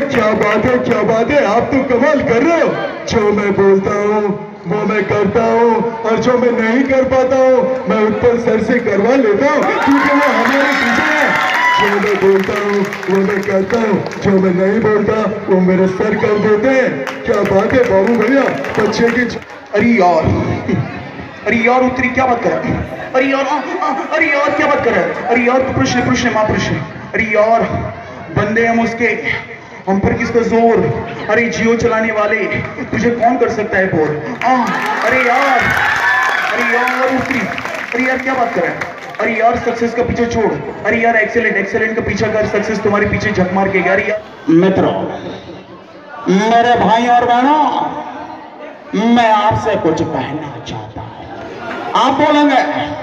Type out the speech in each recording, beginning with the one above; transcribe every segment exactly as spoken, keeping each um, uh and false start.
क्या बात है, क्या बात है, आप तो कमाल कर रहे हो। जो मैं बोलता हूँ वो मैं करता हूँ, और जो मैं नहीं कर पाता हूँ मैं उत्पल सर से करवा लेता हूँ, क्योंकि वो हमारे पीछे है। जो मैं बोलता हूँ वो मैं करता हूँ, जो मैं नहीं बोलता वो मेरे सर कर देते हैं। क्या बात है बाबू भैया, बच्चे की। अरे यार, अरे यार उत्तरी क्या बात कर रहा है? अरे यार, आ, आ, अरे यार क्या बात कर रहा है? अरे यार पुरुष है, पुरुष है, माँ पुरुष है। अरे यार बंदे हम उसके, हम पर किसका जोर? अरे जियो चलाने वाले, तुझे कौन कर सकता है बोर? आ, अरे यार, अरे यार उत्तरी, अरे यार क्या बात कर रहा है? अरे यार सक्सेस का पीछे छोड़, अरे यार एक्सेलेंट, एक्सेलेंट का पीछा कर, सक्सेस तुम्हारे पीछे झक मार के गया। अरे यार मित्रों, मेरे भाई और बहनों, मैं आपसे कुछ कहना चाहता हूं। आप बोलेंगे,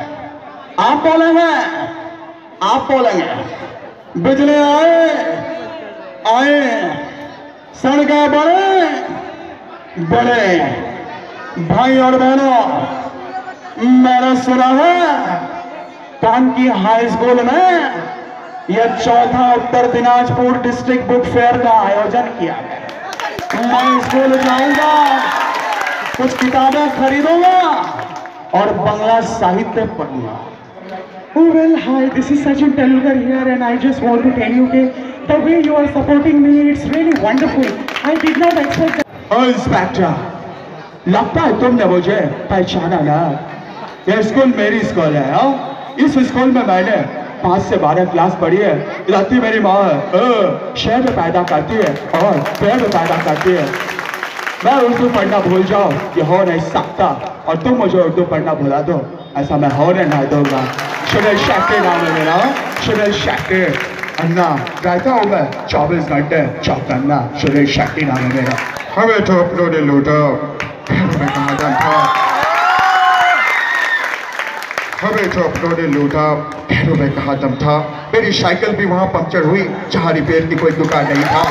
आप बोलेंगे, आप बोलेंगे। बिजली आए आए, सड़कें बड़े बड़े। भाई और बहनों, मैंने सुना है कानकी हाई स्कूल में यह चौथा Uttar Dinajpur district book fair का आयोजन किया गया। मैं स्कूल जाऊंगा, कुछ किताबें खरीदूंगा और बंगला साहित्य पढ़ूंगा। Oh well, hi, this is Sachin Tendulkar here, and I just want to tell you that the way you are supporting me, it's really wonderful. I did not expect that. Oh, inspector, लगता है तुमने मुझे पहचाना ना। यह school मेरी school है। हाँ, इस स्कूल में मैंने पाँच से बारह क्लास पढ़ी है। इलाती मेरी माँ है, शहर में पैदा करती है और पेड़ में पैदा करती है। मैं उर्दू पढ़ना भूल जाऊँ ये हो नहीं सकता, और तुम मुझे उर्दू पढ़ना भुला दो, ऐसा मैं होने नहीं दूंगा। शुगर शेट्टी नाम है मेरा, शुगर शेट्टी। अन्ना रहता हूँ मैं चौबीस घंटे चौकन्ना, शुगर शेट्टी नाम है मेरा। हमें तो अपनों ने लूटा, मैं कहा था हमें तो अपनों ने लूटा, खैरों में कहा दम था। मेरी साइकिल भी वहां पंक्चर हुई जहां रिपेयर की कोई दुकान नहीं था।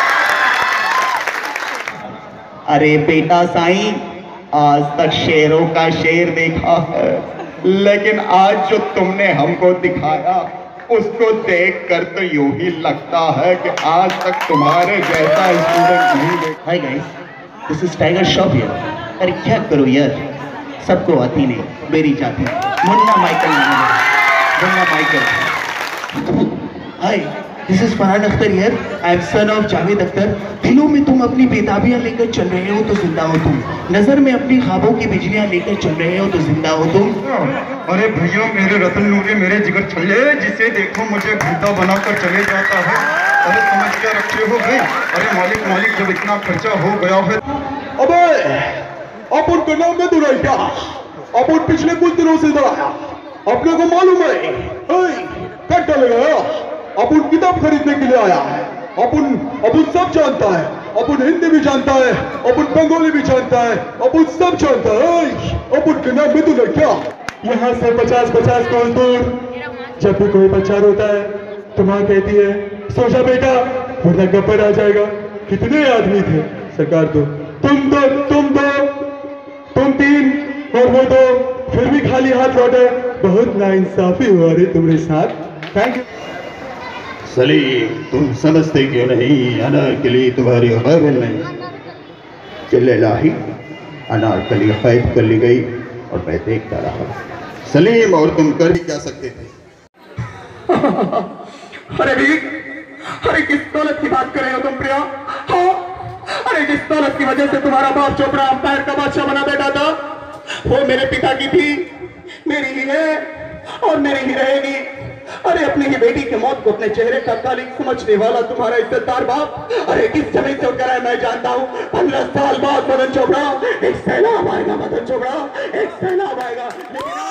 अरे बेटा साईं, आज तक शेरों का शेर देखा है, लेकिन आज जो तुमने हमको दिखाया उसको देखकर तो यूं ही लगता है कि आज तक तुम्हारे जैसा स्टूडेंट नहीं देखा। Hi guys, this is Tiger Shroff here. अरे क्या करो यार, सबको आती नहीं, मेरी जाती। Munna Michael, Munna Michael. Hi, this is Farhan Akhtar here. I am son of Javed Akhtar. दिलों में तुम अपनी बेताबियां लेकर चल रहे हो तो जिंदा हो तुम, नजर में अपनी ख्वाबों की बिजलियां लेकर चल रहे हो तो जिंदा हो तुम। अरे भैया मेरे रतन नूरे, मेरे जिगर छल्ले, जिसे देखो मुझे घंटा बनाकर चले जाता है। अरे समझ क्या रखे हो भाई? अरे मालिक मालिक, जब इतना खर्चा हो गया है। अबे अपन का नाम में दुराई क्या? अपन पिछले कुछ दिनों से इधर आया, अपने को मालूम है घंटा लगाया। अपन किताब खरीदने के लिए आया है। अपन अपन सब जानता है, अपन हिंदी भी जानता है, अपन बंगाली भी जानता है, अपन सब जानता है। अपन के नाम में दुराई क्या? यहाँ से पचास पचास कोस दूर जब भी कोई बच्चा रोता है तो माँ कहती है सो जा बेटा वरना गब्बर आ जाएगा। कितने आदमी थे सरकार? दो, तुम दो, तुम दो, तुम तीन और वो दो, फिर भी खाली हाथ लौटे। बहुत नाइंसाफी हुआ रे तुम्हारे साथ। Thank you. सलीम, तुम समझते क्यों नहीं अनारकली तुम्हारी गैर नहीं? चले लाही, अनारकली कैद कर ली गई और मैं देखता रहा। सलीम, और तुम कर भी क्या सकते थे? अरे भी, अरे किस दौलत की बात कर रहे हो तुम प्रिया? हाँ, अरे जिस दौलत की वजह से तुम्हारा बाप चोपड़ा अंपायर का बादशाह बना बैठा था, वो मेरे पिता की थी, मेरी ही है और मेरी ही रहेगी। अरे अपनी ही बेटी की मौत को अपने चेहरे का कालिक समझने वाला तुम्हारा इज्जतदार बाप, अरे किस जमीन से उठकर है मैं जानता हूँ। पंद्रह साल बाद मदन चोपड़ा, एक सैलाब आएगा मदन चोपड़ा, एक सैलाब आएगा। लेकिन